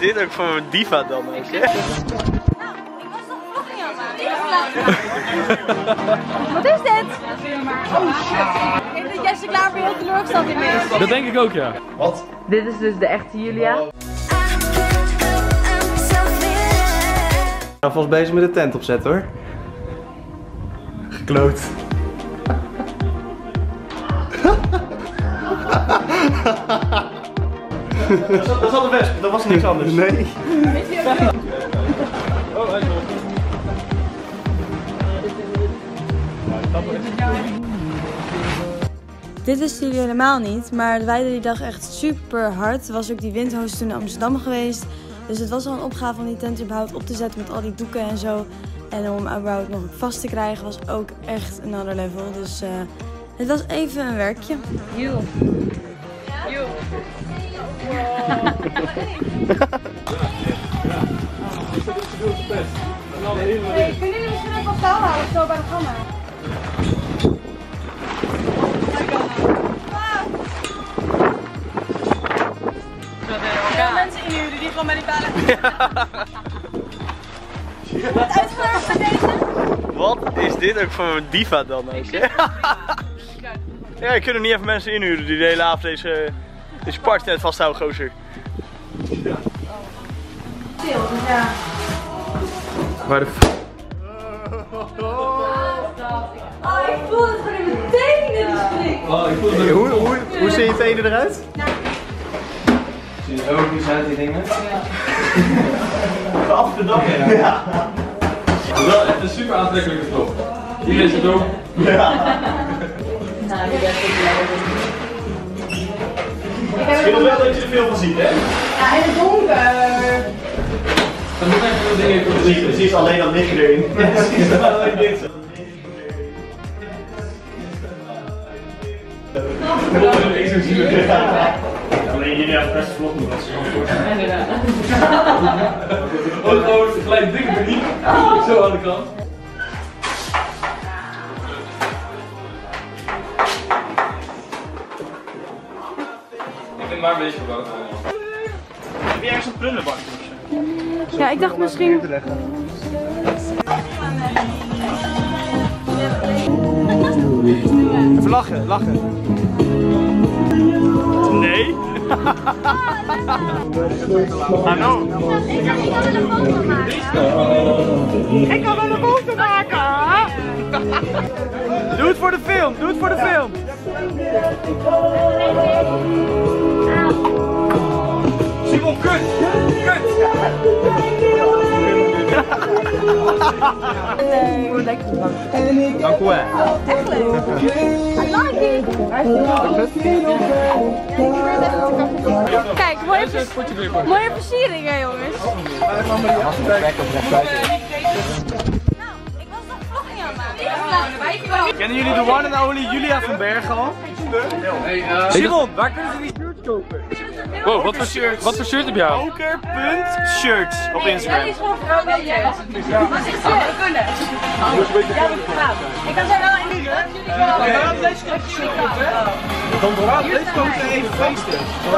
dit ook voor een diva dan? Ook, hè? Nou, ik was toch een vlogging aan het maken. Wat is dit? Oh shit. Ik denk dat Jesse klaar voor heel teleurgesteld in is. Dat denk ik ook, ja. Wat? Dit is dus de echte Julia. Ik ben vast bezig met de tent opzetten hoor. Gekloot. Dat was al de wesp, dat was niks anders. Nee. Oh, hij is nog. Dit wisten jullie helemaal niet, maar het waaide die dag echt super hard. Er was ook die windhoos toen in Amsterdam geweest. Dus het was al een opgave om die tent überhaupt op te zetten met al die doeken en zo. En om hem überhaupt nog vast te krijgen was ook echt een ander level. Dus het was even een werkje. Joe. Joe. Hey, kunnen jullie misschien ook wat touw houden zo bij de gamma? Mensen inhuren die gewoon bij die palen. Wat uitgewerkt met deze? Wat is dit ook voor een diva dan ook, hè? Ja, je kunt er niet even mensen inhuren die de hele avond deze partytent vasthouden, gozer. Stil, dus ja. Waar de Oh, ik voel het gewoon in mijn tenen, die strik. Oh, ik voel het. Hoe zien je tenen eruit? Zie je ook, hoe zijn die dingen? Ja. Af de dak, ja. Wel echt een super aantrekkelijke top. Hier is het ook. Ja. Nou, die best ook lekker. Ik wil wel dat je er veel van ziet, hè? Ja, in het donker. Dan moet echt veel dingen kunnen zien. Precies, alleen dat liggen erin. Ja, precies, alleen dit. Alleen jullie hebben best vlog nog wat Oh, gelijk dikke paniek. Zo aan de kant. Ik ben maar een beetje gebouwd. Heb je ergens een prullenbak? Ja, ik dacht misschien... Even lachen, lachen. Nee? Hallo? Ik kan wel een foto maken. Ik kan wel een foto maken! Doe het voor de film, doe het voor de film! Simon, kut! Kut! Nee, hoe lekker te vangen. Dank u wel. Echt leuk. I like it. Kijk, mooie versieringen, jongens. Nou, ik was toch een vlogging aan het maken. Kennen jullie de one and only Julia van Bergen al? Simon, waar kunnen ze die shirts kopen? Wow, wat voor shirt heb jij? Poker.shirts op Instagram. Ja, die is gewoon groot. Wat is het? We kunnen. Ja, we gaan. Ik kan zo wel in de Even feesten.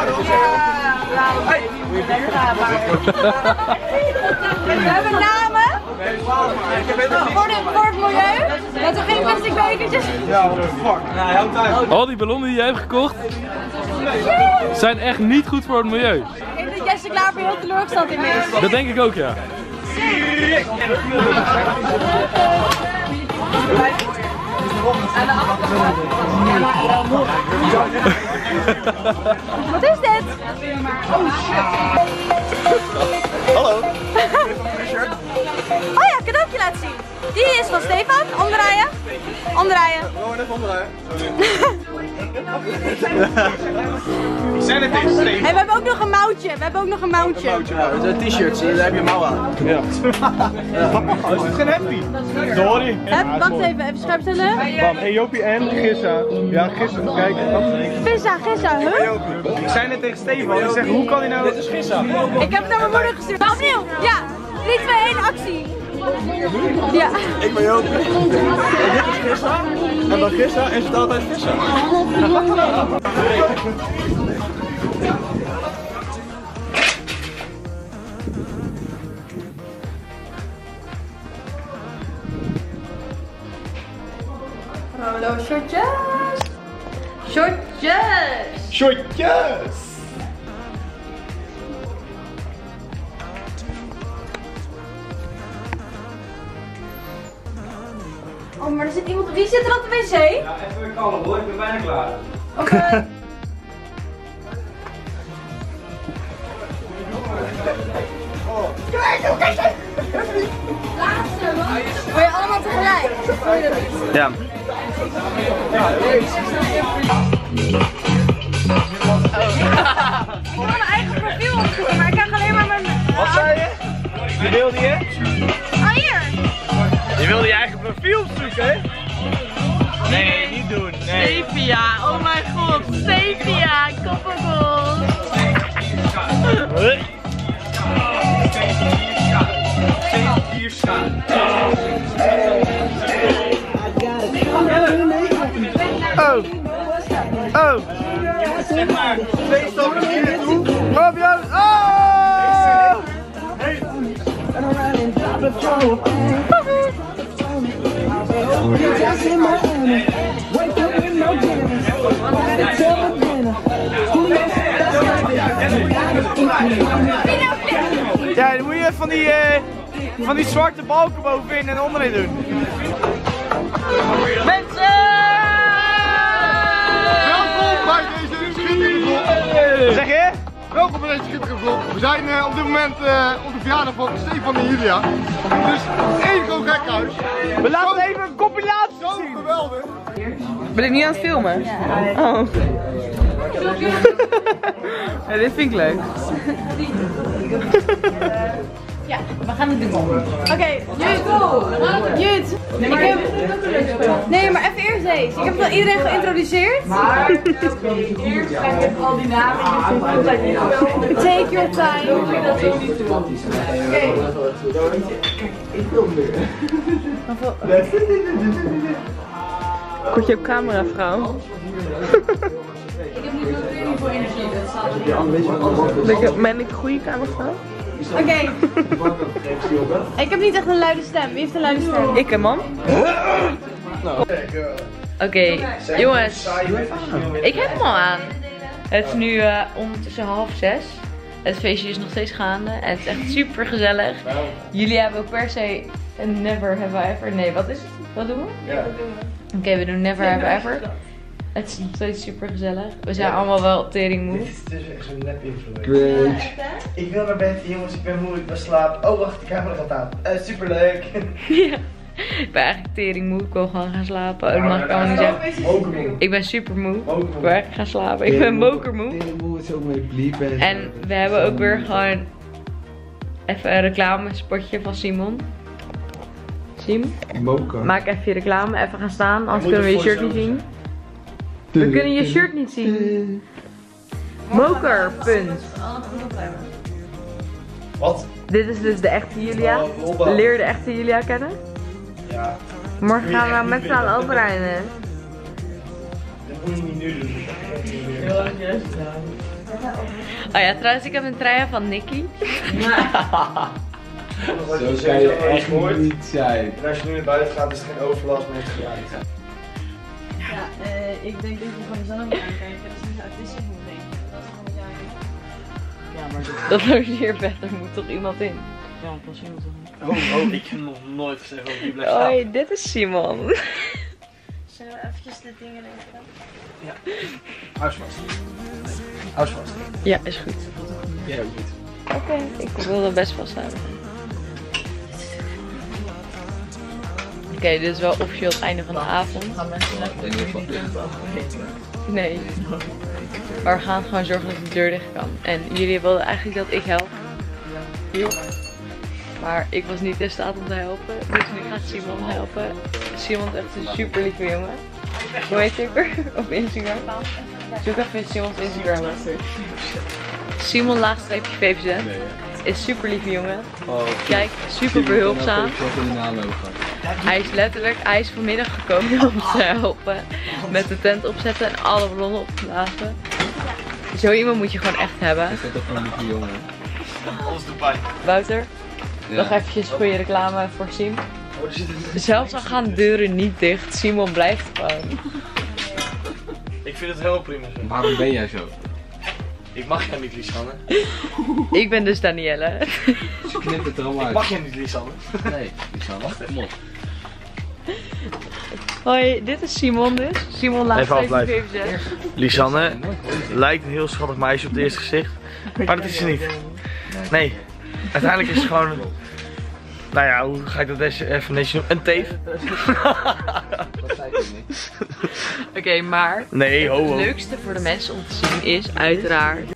We hebben namen voor het milieu. Dat er geen plastic bekertjes. Ja, what the fuck. Al die ballonnen die jij hebt gekocht zijn echt niet goed voor het milieu. Ik denk dat Jesse klaar voor heel teleurgesteld in is. Dat denk ik ook, ja. Wat is dit? Oh shit. Hallo. Oh ja, cadeautje laten zien. Die is van Stefan. Omdraaien. Omdraaien. Gewoon even omdraaien. Die zijn het tegen Steve. Hey, we hebben ook nog een mouwtje. We hebben ook nog een mouwtje. Dat zijn t-shirts, daar heb je mouw aan. Ja. Is dit geen happy? Sorry. Wacht even scherp stellen. Van Eopie en Gissa. Ja, Gissa, kijk. Gissa, huh? Ik zei net tegen Stefan, ik zeg hoe kan hij nou... Dit is Gissa. Ik heb het naar mijn moeder gestuurd. Maar opnieuw. Ja. 3, 2, 1, actie. Ja. Ik ben Jopie. En dit is Gissa. En dan Gissa en ze staat altijd Gissa. Shortjes! Shortjes! Shortjes! Oh, maar er zit iemand. Wie zit er op de wc? Ja, even weer kalm hoor, ik ben bijna klaar. Oké. Wil je allemaal tegelijk? Ja. Ik wil mijn eigen profiel opzoeken, maar ik krijg alleen maar mijn... Wat zei je? Je wilde je? Oh, hier! Je wilde je eigen profiel opzoeken, hè? Nee, niet doen. Nee. Sepia, oh mijn god, sepia, koppelgold. Oh. Oh. Twee stappen hier naartoe. Kom jou. Oh! Ja, dan moet je van die zwarte balken bovenin en onderin doen. Mensen! Welkom bij deze schitterende vlog. Zeg je? Welkom bij deze schitterende vlog. We zijn op dit moment op de verjaardag van Stefan en Julia. Dus één groot gekhuis. We laten even een compilatie Zo zien. geweldig. Ben ik niet aan het filmen? Oh. Ja, dit vind ik leuk. Ja, we gaan het doen. Oké, Jut. Nee, maar even eerst deze. Ik heb wel iedereen geïntroduceerd. Maar eerst ga ik al die namen. Take your time. Oké. Kort je op camera, vrouw. Ik heb niet veel voor energie, dat staat er. Ben ik een goede cameravrouw? Oké. Ik heb niet echt een luide stem. Wie heeft een luide stem? Ik en man. Oké, jongens. Ik heb hem al aan. Het is nu ondertussen 5:30. Het feestje is nog steeds gaande. En het is echt super gezellig. Jullie hebben ook per se een never have I ever. Nee, wat is het? Wat doen we? Ja. Oké, we doen never have I ever. Het is nog steeds super gezellig. We zijn allemaal wel tering moe. Dit is echt zo'n nep influencer. Ik wil naar bed, jongens, ik ben moe, ik ben slaap. Oh wacht, de camera gaat aan. Superleuk. Ja. Ik ben eigenlijk tering moe. Ik wil gewoon gaan slapen. Dat mag ik allemaal niet zeggen. Mokermoe. Ik ben super moe. Ik wil echt gaan slapen. Ik ben mokermoe. Moe is ook mee bliepen. En we hebben ook weer gewoon even een reclamespotje van Simon. Sim, Moker. maak even je reclame. Even gaan staan, anders kunnen we je shirt niet zien. We kunnen je shirt niet zien. Moker, punt. Wat? Dit is dus de echte Julia. Leer de echte Julia kennen. Ja. Morgen gaan we met z'n allen opruimen. Dat moet je niet nu doen. Oh ja, trouwens, ik heb een trui aan van Nicky. Zo zou je echt niet zijn. En als je nu naar buiten gaat, is er geen overlast meer geluid. Ja, ik denk dat je van de zon moet aankijken. Dat is niet autistisch moet denken. Dat is gewoon jij. Ja, maar dat logeerbed, er moet toch iemand in? Ja, dat is iemand. Oh, ik heb nog nooit gezegd over die blijft Hoi, staan. dit is Simon. Zullen we eventjes de dingen even? Ja. Hou eens vast. Hou eens vast. Ja, is goed. Jij ook niet. Oké, ik wil er best vasthouden. Oké, dit is wel officieel het einde van de avond. Nee. Maar we gaan gewoon zorgen dat de deur dicht kan. En jullie wilden eigenlijk dat ik help. Joep. Maar ik was niet in staat om te helpen. Dus nu gaat Simon helpen. Simon is echt een super lieve jongen. Hoe heet ik er op Instagram? Zoek even Simons Instagram. Simon laagstreepje VVZ. Is super lieve jongen. Kijk, super behulpzaam. Hij is letterlijk, hij is vanmiddag gekomen om te helpen. Met de tent opzetten en alle ballonnen op te blazen. Zo iemand moet je gewoon echt hebben. Ik vind dat gewoon een lieve jongen. Alles erbij. Wouter, nog eventjes goede reclame voor Sim. Zelfs al gaan de deuren niet dicht, Simon blijft gewoon. Ik vind het heel prima zo. Waarom ben jij zo? Ik mag jij niet, Lisanne. Ik ben dus Danielle. Ze knipt het er allemaal uit. Mag jij niet, Lisanne? Nee, Lisanne, kom op. Hoi, dit is Simon dus. Simon laat Even even afblijven. zeggen. Lisanne lijkt een heel schattig meisje op het eerste gezicht. Maar dat is ze niet. Nee, uiteindelijk is het gewoon... Nou ja, hoe ga ik dat even netjes noemen? Een teef. Dat zei ik niet. Oké, maar Nee, ho het ho. leukste voor de mensen om te zien is uiteraard